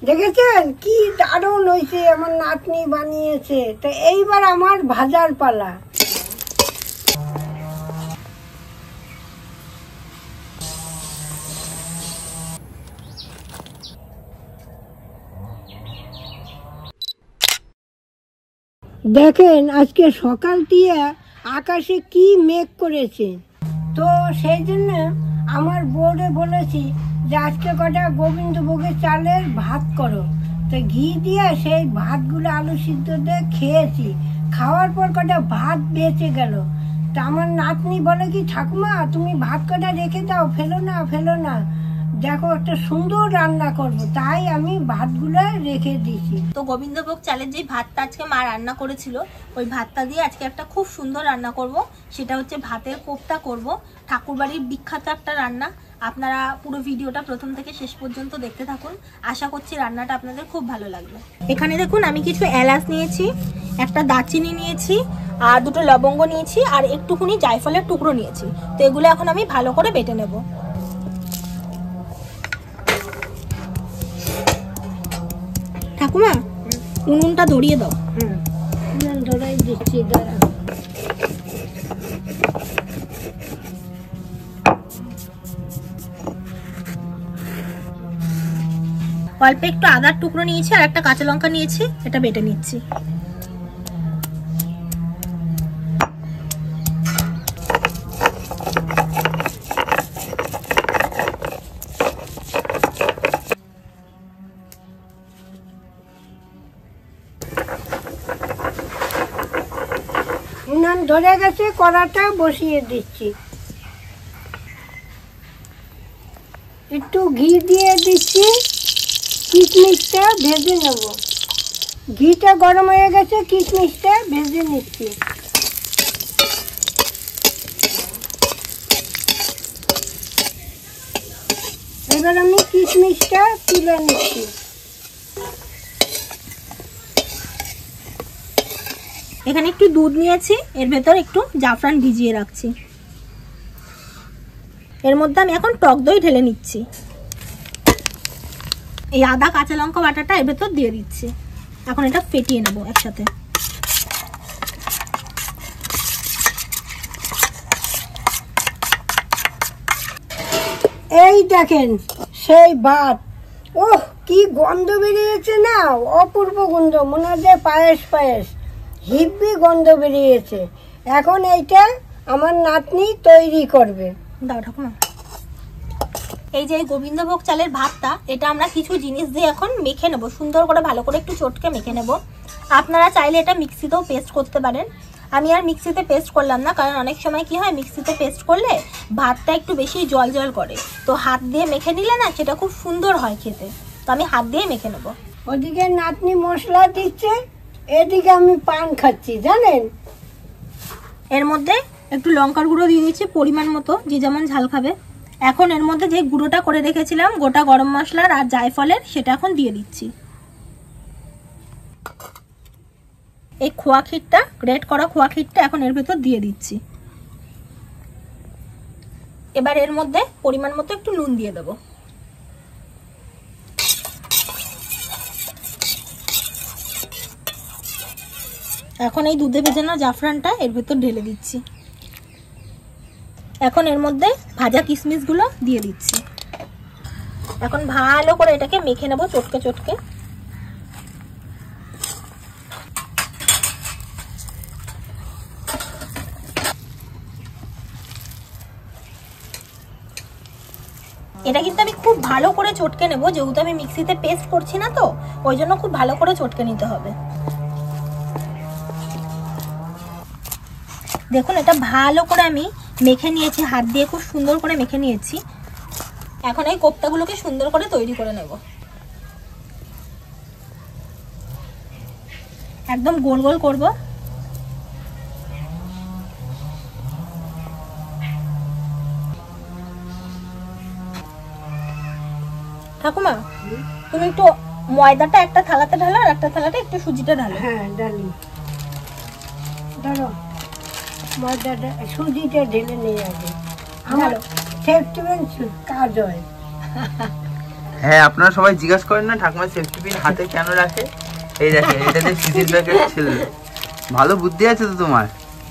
দেখেছেন কি দারুণ হয়েছে, আমার নাতনি বানিয়েছে। তো এইবার আমার ভাজার পালা। দেখেন আজকে সকাল দিয়ে আকাশে কি মেঘ করেছে। তো সেই জন্য আমার বউরে বলেছি যে আজকে কটা গোবিন্দভোগের চালের ভাত করো। তো ঘি দিয়ে সেই ভাতগুলো আলু সিদ্ধ দিয়ে খেয়েছি। খাওয়ার পর কটা ভাত বেঁচে গেল। তা আমার নাতনি বলে কি, ঠাকুমা তুমি ভাত কটা রেখে দাও, ফেলো না ফেলো না, দেখো একটা সুন্দর রান্না করব। তাই আমি ভাতগুলো রেখে দিয়েছি। তো গোবিন্দভোগ চালের যে ভাতটা আজকে মা রান্না করেছিল, ওই ভাতটা দিয়ে আজকে একটা খুব সুন্দর রান্না করব। সেটা হচ্ছে ভাতের কোপ্তা করব। ঠাকুরবাড়ির বিখ্যাত একটা রান্না। আপনারা পুরো ভিডিওটা প্রথম থেকে শেষ পর্যন্ত দেখতে থাকুন। আশা করছি রান্নাটা আপনাদের খুব ভালো লাগবে। এখানে দেখুন আমি কিছু এলাচ নিয়েছি, একটা দারচিনি নিয়েছি, আর দুটো লবঙ্গ নিয়েছি, আর একটুখানি জায়ফলের টুকরো নিয়েছি। তো এগুলো এখন আমি ভালো করে বেটে নেব। ঠাকুমা উনুনটা ধরিয়ে দাও। উনুন ধরাই দিচ্ছি, দাঁড়া। অল্প একটু আদার টুকরো নিয়েছি আর একটা কাঁচা লঙ্কা নিয়েছি, এটা বেটে নিচ্ছি। উনুন ধরে গেছে, কড়াটা বসিয়ে দিচ্ছি। একটু ঘি দিয়ে দিচ্ছি, কিশমিশটা ভেজে নেব। ঘিটা গরম হয়ে গেছে, কিশমিশটা ভেজে নিচ্ছি। এবার আমি কিশমিশটা তুলে নিচ্ছি। এখানে একটু দুধ নিয়েছি, এর ভেতর একটু জাফরান ভিজিয়ে রাখছি। এর মধ্যে আমি এখন টক দই ঢেলে নিচ্ছি। এই আদা কাঁচা লঙ্কা বাটাটা এর ভেতর দিয়ে দিচ্ছি। এখন এটা ফেটিয়ে নেব একসাথে। এই দেখেন সেই ভাত, ওহ কি গন্ধ বেরিয়েছে না, অপূর্ব গন্ধ, মনে হচ্ছে পায়েস পায়েস, হিব্বি গন্ধ বেরিয়েছে। এখন এইটা আমার নাতনি তৈরি করবে। দাও ঠাকুমা। এই যে গোবিন্দভোগ চালের ভাতটা, এটা আমরা কিছু জিনিস দিয়ে এখন মেখে নেব, সুন্দর করে ভালো করে একটু চটকে মেখে নেব। আপনারা চাইলে এটা মিক্সিতেও পেস্ট করতে পারেন। আমি আর মিক্সিতে পেস্ট করলাম না, কারণ অনেক সময় কি হয় মিক্সিতে পেস্ট করলে ভাতটা একটু বেশি জল জল করে। তো হাত দিয়ে মেখে নিলে না সেটা খুব সুন্দর হয় খেতে। তো আমি হাত দিয়ে মেখে নেব। ওদিকে নাতনি মশলা দিচ্ছে, এদিকে আমি পান খাচ্ছি জানেন। এর মধ্যে একটু লঙ্কার গুঁড়ো দিয়ে দিচ্ছি পরিমাণ মতো, যে যেমন ঝাল খাবে। এখন এর মধ্যে যে গুঁড়োটা করে রেখেছিলাম গোটা গরম মশলার আর জায়ফলের, সেটা এখন দিয়ে দিচ্ছি। এই খোয়া ক্ষীরটা, গ্রেট করা খোয়া ক্ষীরটা এখন এর ভেতর দিয়ে দিচ্ছি। এবার এর মধ্যে পরিমাণ মতো একটু নুন দিয়ে দেবো। এখন এই দুধে ভেজানো জাফরানটা এর ভেতর ঢেলে দিচ্ছি। এখন এর মধ্যে ভাজা কিশমিশগুলো দিয়ে দিচ্ছি। এখন ভালো করে এটাকে মেখে নেব চটকে চটকে। এটা কিন্তু আমি খুব ভালো করে চটকে নেব, যেহেতু আমি মিক্সিতে পেস্ট করছি না, তো ওই জন্য খুব ভালো করে চটকে নিতে হবে। দেখুন এটা ভালো করে আমি মেখে নিয়েছি, হাত দিয়ে খুব সুন্দর করে মেখে নিয়েছি। এখন এই কোপ্তাগুলোকে সুন্দর করে তৈরি করে নেব। একদম গোল গোল করব। ঠাকুমা তুমি একটু ময়দাটা একটা থালাতে ঢালো, আর একটা থালাতে একটু সুজিটা ঢালো। হ্যাঁ ডালি, ধরো ময়দাটা সুজিটা ঢেলে নিয়ে যাবে। আমার সেফটিমেন্ট কাজ হয়। হ্যাঁ, আপনারা সবাই জিজ্ঞাসা করেন না ঠাকুমা সেফটি পিন হাতে কেন রাখে। এই দেখেন, এটাতে সিজির প্যাকেট ছিল। ভালো বুদ্ধি আছে তো তোমার।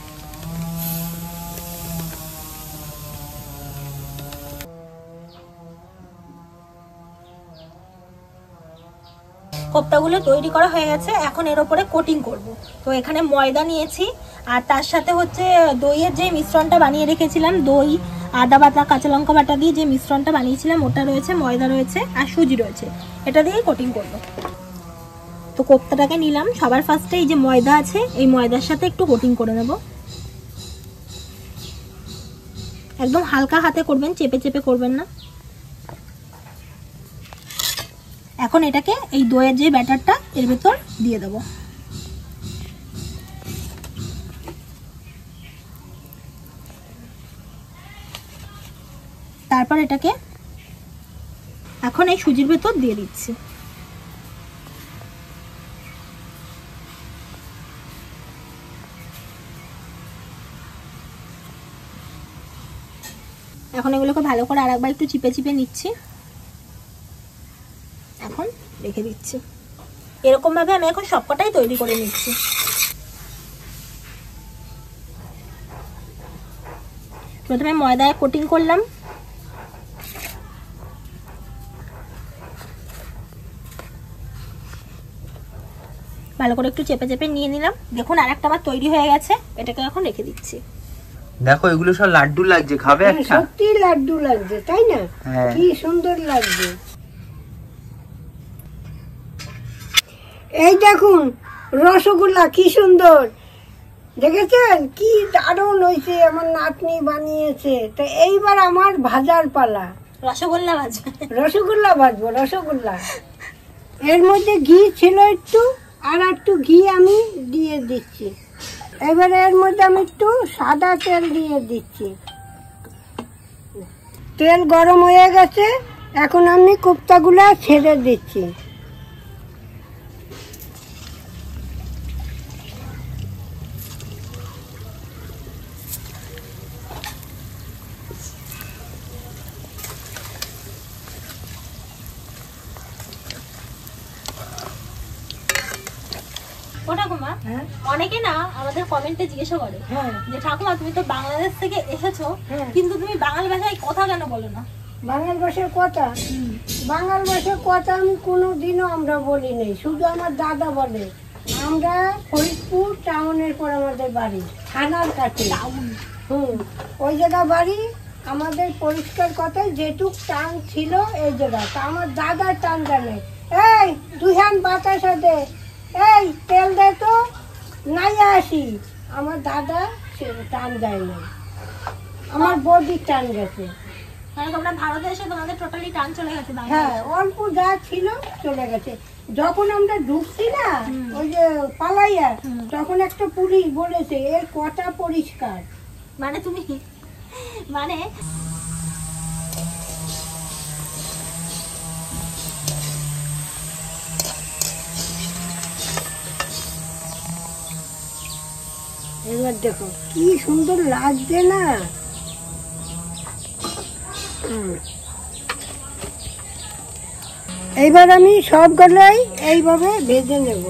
কোপ্তাগুলো তৈরি করা হয়ে গেছে, এখন এর উপরে কোটিং করব। তো এখানে ময়দা নিয়েছি, আর তার সাথে হচ্ছে দইয়ের যে মিশ্রণটা বানিয়ে রেখেছিলাম, দই, আদা বাটা, কাঁচা লঙ্কা বাটা দিয়ে যে মিশ্রণটা বানিয়েছিলাম ওটা রয়েছে, ময়দা রয়েছে আর সুজি রয়েছে, এটা দিয়ে কোটিং করব। তো কোপ্তাটাকে নিলাম, সবার ফার্স্টে এই যে ময়দা আছে এই ময়দার সাথে একটু কোটিং করে নেব। একদম হালকা হাতে করবেন, চেপে চেপে করবেন না। এখন এটাকে এই দইয়ের যে ব্যাটারটা এর ভেতর দিয়ে দেব। তারপর এটাকে এখন এই সুজির ভেতর দিয়ে দিচ্ছি। এখন এগুলোকে ভালো করে আরেকবার একটু চিপে চিপে নিচ্ছি, এখন রেখে দিচ্ছি। এরকম ভাবে আমি এখন সবকটাই তৈরি করে নিচ্ছি। প্রথমে ময়দায় কোটিং করলাম, ভালো করে একটু চেপে চেপে নিয়ে নিলাম। দেখুন আরেকটা আমার তৈরি হয়ে গেছে, এটাকে এখন রেখে দিচ্ছি। দেখো এগুলো সব লাড্ডু লাগছে, খাবে একটা? সত্যি লাড্ডু লাগছে, তাই না? হ্যাঁ। কি সুন্দর লাগছে। এই দেখুন রসগোল্লা কি সুন্দর, দেখেছেন? কি দারুণ হয়েছে, আমার নাতনি বানিয়েছে। তো এইবার আমার ভাজার পালা। রসগোল্লা ভাজবো, রসগোল্লা ভাজবো, রসগোল্লা। এর মধ্যে ঘি ছিল একটু, আর একটু ঘি আমি দিয়ে দিচ্ছি। এবারে এর মধ্যে আমি একটু সাদা তেল দিয়ে দিচ্ছি। তেল গরম হয়ে গেছে, এখন আমি কোপ্তাগুলা ছেড়ে দিচ্ছি। ও ঠাকুমা, হ্যাঁ অনেকে না আমাদের কমেন্টে জিজ্ঞাসা করে হ্যাঁ যে ঠাকুমা তুমি তো বাংলাদেশ থেকে এসেছো, হ্যাঁ। কিন্তু তুমি বাঙালি ভাষায় কথা কেন বলো না? বাঙাল ভাষার কথা, বাঙাল ভাষার কথা আমি কোনোদিনও আমরা বলি নাই, শুধু আমার দাদা বলে। আমরা ফরিদপুর টাউনের পর আমাদের বাড়ি, থানার কাছে। ওই জায়গা বাড়ি আমাদের। পরিষ্কার কথায় যেটুক টান ছিল এই জায়গা, তা আমার দাদার টান জানে। এই দুহান বাতাসা দে, এই তেল দে তো, নাই আসি। আমার দাদা সে টান দেয় না, আমার বডির টান গেছে। মানে তোমরা ভারতে এসে তোমাদের টোটালি টান চলে গেছে বাংলা। হ্যাঁ, অল্প যা ছিল চলে গেছে। যখন আমরা ঢুকছি না ওই যে পালাইয়া, তখন একটা পুলিশ বলেছে এর কথা পরিষ্কার। মানে তুমি মানে এবার দেখো কি সুন্দর লাগছে না। এইবার আমি সবগুলোই এইভাবে ভেজে নেব।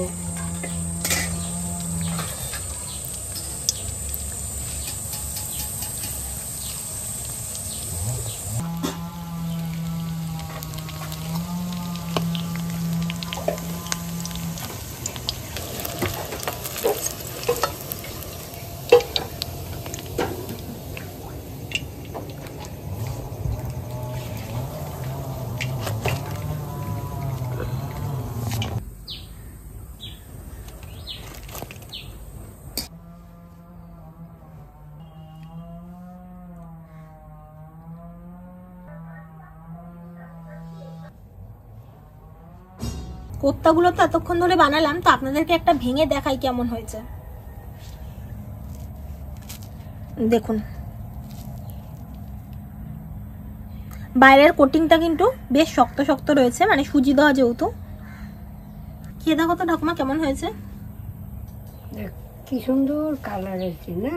কোপ্তাগুলো তো এতক্ষণ ধরে বানালাম, তো আপনাদেরকে একটা ভেঙে দেখাই কেমন হয়েছে। দেখুন বাইরের কোটিংটা কিন্তু বেশ শক্ত শক্ত রয়েছে, মানে সুজি দেওয়া যেহেতু। খেয়ে দেখো তো ঠাকুমা কেমন হয়েছে। কি সুন্দর কালার হয়েছে না।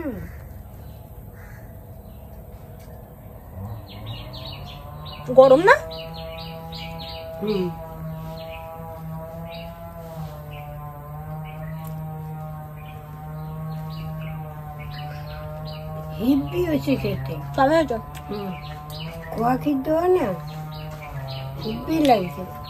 গরম না? হুম। হেব্বি হয়েছে খেতে। তবে তো হুম। খোয়া খেতে হয় না, হেব্বি লাগছে।